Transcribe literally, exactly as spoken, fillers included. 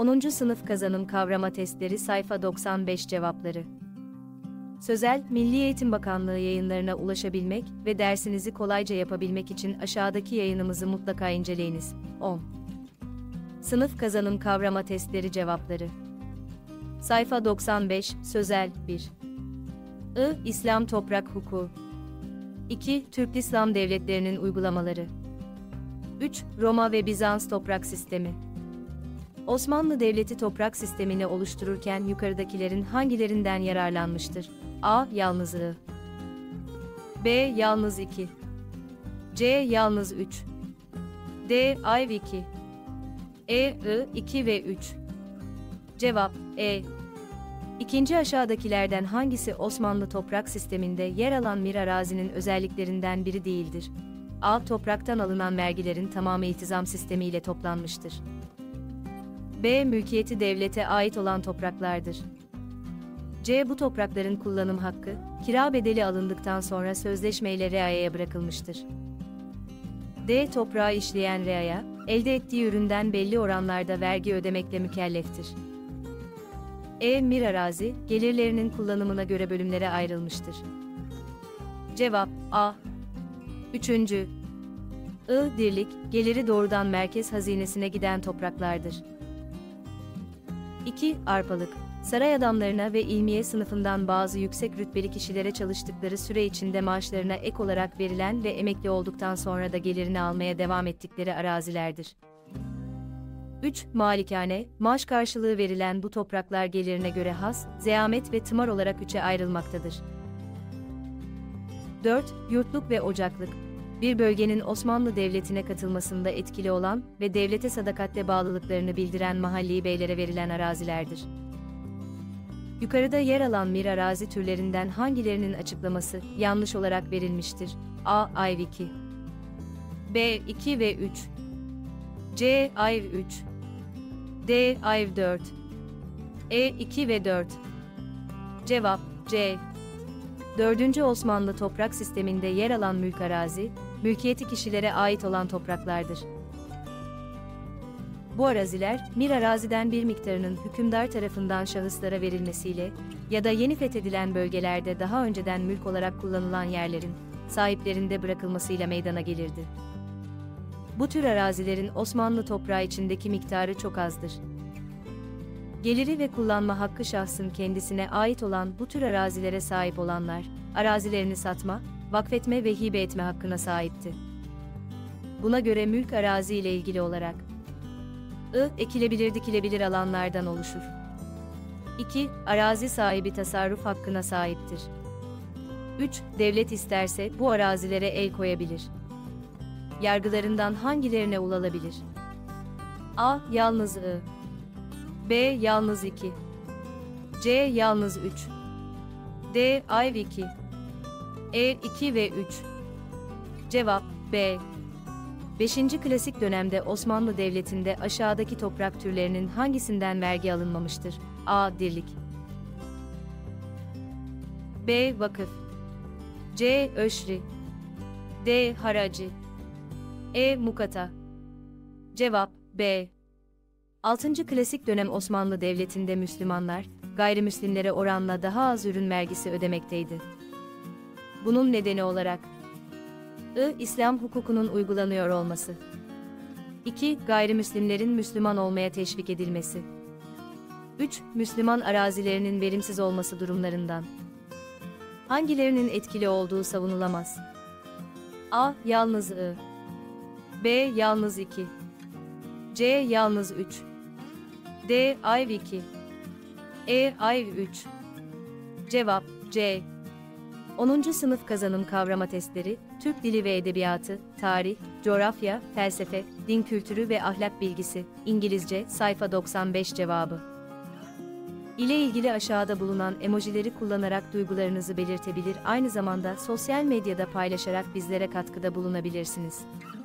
onuncu Sınıf Kazanım Kavrama Testleri Sayfa doksan beş Cevapları. Sözel, Milli Eğitim Bakanlığı yayınlarına ulaşabilmek ve dersinizi kolayca yapabilmek için aşağıdaki yayınımızı mutlaka inceleyiniz. on. Sınıf Kazanım Kavrama Testleri Cevapları. Sayfa doksan beş, Sözel, bir. I. İslam Toprak Hukuku. iki. Türk İslam Devletlerinin uygulamaları. üç. Roma ve Bizans Toprak Sistemi. Osmanlı Devleti toprak sistemini oluştururken yukarıdakilerin hangilerinden yararlanmıştır? A. Yalnız I. B. Yalnız iki. C. Yalnız üç. D. Ayv iki. E. I. iki ve üç. Cevap E. İkinci aşağıdakilerden hangisi Osmanlı toprak sisteminde yer alan bir arazinin özelliklerinden biri değildir? A. Topraktan alınan vergilerin tamamı iltizam sistemiyle toplanmıştır. B. Mülkiyeti devlete ait olan topraklardır. C. Bu toprakların kullanım hakkı, kira bedeli alındıktan sonra sözleşmeyle reayaya bırakılmıştır. D. Toprağı işleyen reaya, elde ettiği üründen belli oranlarda vergi ödemekle mükelleftir. E. Mir arazi, gelirlerinin kullanımına göre bölümlere ayrılmıştır. Cevap A. Üçüncü. I. Dirlik, geliri doğrudan merkez hazinesine giden topraklardır. iki. Arpalık, saray adamlarına ve ilmiye sınıfından bazı yüksek rütbeli kişilere çalıştıkları süre içinde maaşlarına ek olarak verilen ve emekli olduktan sonra da gelirini almaya devam ettikleri arazilerdir. üç. Malikane, maaş karşılığı verilen bu topraklar gelirine göre has, zeamet ve tımar olarak üçe ayrılmaktadır. dört. Yurtluk ve ocaklık, bir bölgenin Osmanlı Devleti'ne katılmasında etkili olan ve devlete sadakatle bağlılıklarını bildiren mahalli beylere verilen arazilerdir. Yukarıda yer alan mir arazi türlerinden hangilerinin açıklaması yanlış olarak verilmiştir? A. Ayv iki. B. iki ve üç. C. Ayv üç. D. Ayv dört. E. iki ve dört. Cevap C. dördüncü Osmanlı toprak sisteminde yer alan mülk arazi, mülkiyeti kişilere ait olan topraklardır. Bu araziler, mir araziden bir miktarının hükümdar tarafından şahıslara verilmesiyle ya da yeni fethedilen bölgelerde daha önceden mülk olarak kullanılan yerlerin sahiplerinde bırakılmasıyla meydana gelirdi. Bu tür arazilerin Osmanlı toprağı içindeki miktarı çok azdır. Geliri ve kullanma hakkı şahsın kendisine ait olan bu tür arazilere sahip olanlar, arazilerini satma, vakfetme ve hibe etme hakkına sahipti. Buna göre mülk arazi ile ilgili olarak I. Ekilebilir dikilebilir alanlardan oluşur. iki. Arazi sahibi tasarruf hakkına sahiptir. üç. Devlet isterse bu arazilere el koyabilir. Yargılarından hangilerine ulaşılabilir? A. Yalnız I. B. Yalnız iki. C. Yalnız üç. D. Ayv iki. E. iki ve üç. Cevap B. beşinci Klasik dönemde Osmanlı Devleti'nde aşağıdaki toprak türlerinin hangisinden vergi alınmamıştır? A. Dirlik. B. Vakıf. C. Öşri. D. Haracı. E. Mukata. Cevap B. altıncı Klasik dönem Osmanlı Devleti'nde Müslümanlar, gayrimüslimlere oranla daha az ürün vergisi ödemekteydi. Bunun nedeni olarak I. İslam hukukunun uygulanıyor olması. iki. Gayrimüslimlerin Müslüman olmaya teşvik edilmesi. üç. Müslüman arazilerinin verimsiz olması durumlarından hangilerinin etkili olduğu savunulamaz? A. Yalnız I. B. Yalnız iki. C. Yalnız üç. D. Ayv iki. E. Ayv üç. Cevap C. onuncu Sınıf Kazanım Kavrama Testleri, Türk Dili ve Edebiyatı, Tarih, Coğrafya, Felsefe, Din Kültürü ve Ahlak Bilgisi, İngilizce, sayfa doksan beş Cevabı. İle ilgili aşağıda bulunan emojileri kullanarak duygularınızı belirtebilir, aynı zamanda sosyal medyada paylaşarak bizlere katkıda bulunabilirsiniz.